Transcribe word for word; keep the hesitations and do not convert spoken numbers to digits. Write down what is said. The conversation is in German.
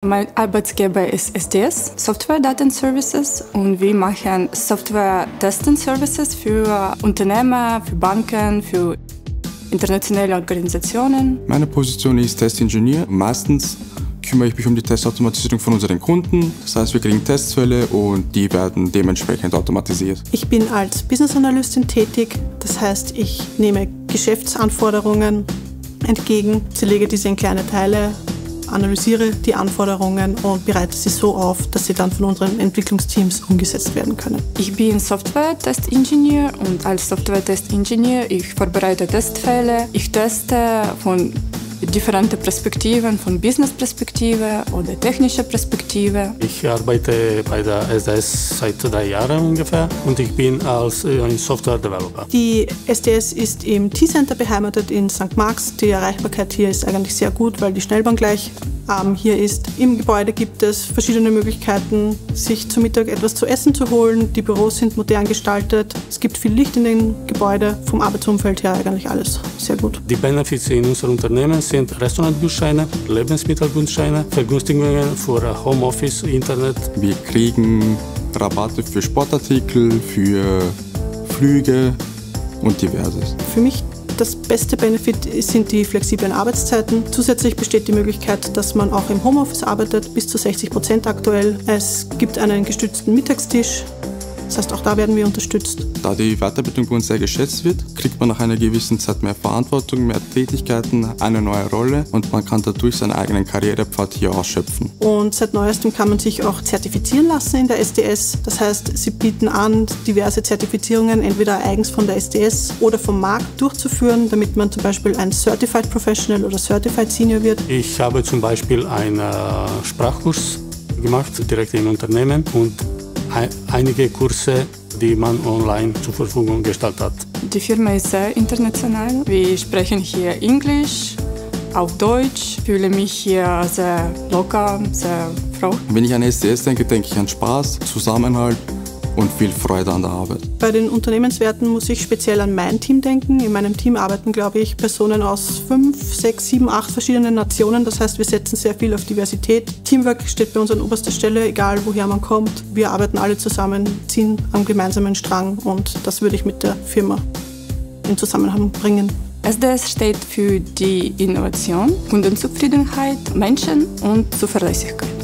Mein Arbeitgeber ist S D S, Software Data Services, und wir machen Software Testing Services für Unternehmen, für Banken, für internationale Organisationen. Meine Position ist Testingenieur. Meistens kümmere ich mich um die Testautomatisierung von unseren Kunden. Das heißt, wir kriegen Testfälle und die werden dementsprechend automatisiert. Ich bin als Business Analystin tätig. Das heißt, ich nehme Geschäftsanforderungen entgegen, zerlege diese in kleine Teile, analysiere die Anforderungen und bereite sie so auf, dass sie dann von unseren Entwicklungsteams umgesetzt werden können. Ich bin Software-Test-Ingenieur und als Software-Test-Ingenieur ich vorbereite Testfälle. Ich teste von differente Perspektiven, von Business-Perspektive oder technischer Perspektive. Ich arbeite bei der S D S seit drei Jahren ungefähr und ich bin als ein Software-Developer. Die S D S ist im T-Center beheimatet in Sankt Marx. Die Erreichbarkeit hier ist eigentlich sehr gut, weil die Schnellbahn gleich ähm, hier ist. Im Gebäude gibt es verschiedene Möglichkeiten, sich zu Mittag etwas zu essen zu holen. Die Büros sind modern gestaltet. Es gibt viel Licht in den Gebäuden. Vom Arbeitsumfeld her eigentlich alles sehr gut. Die Benefits in unserem Unternehmen sind Restaurantgutscheine, Lebensmittelgutscheine, Vergünstigungen für Homeoffice, Internet. Wir kriegen Rabatte für Sportartikel, für Flüge und diverses. Für mich das beste Benefit sind die flexiblen Arbeitszeiten. Zusätzlich besteht die Möglichkeit, dass man auch im Homeoffice arbeitet, bis zu sechzig Prozent aktuell. Es gibt einen gestützten Mittagstisch. Das heißt, auch da werden wir unterstützt. Da die Weiterbildung bei uns sehr geschätzt wird, kriegt man nach einer gewissen Zeit mehr Verantwortung, mehr Tätigkeiten, eine neue Rolle und man kann dadurch seinen eigenen Karrierepfad hier ausschöpfen. Und seit neuestem kann man sich auch zertifizieren lassen in der S D S. Das heißt, sie bieten an, diverse Zertifizierungen entweder eigens von der S D S oder vom Markt durchzuführen, damit man zum Beispiel ein Certified Professional oder Certified Senior wird. Ich habe zum Beispiel einen Sprachkurs gemacht, direkt im Unternehmen und einige Kurse, die man online zur Verfügung gestellt hat. Die Firma ist sehr international. Wir sprechen hier Englisch, auch Deutsch. Ich fühle mich hier sehr locker, sehr froh. Wenn ich an S D S denke, denke ich an Spaß, Zusammenhalt und viel Freude an der Arbeit. Bei den Unternehmenswerten muss ich speziell an mein Team denken. In meinem Team arbeiten, glaube ich, Personen aus fünf, sechs, sieben, acht verschiedenen Nationen. Das heißt, wir setzen sehr viel auf Diversität. Teamwork steht bei uns an oberster Stelle, egal woher man kommt. Wir arbeiten alle zusammen, ziehen am gemeinsamen Strang und das würde ich mit der Firma in Zusammenhang bringen. S D S steht für die Innovation, Kundenzufriedenheit, Menschen und Zuverlässigkeit.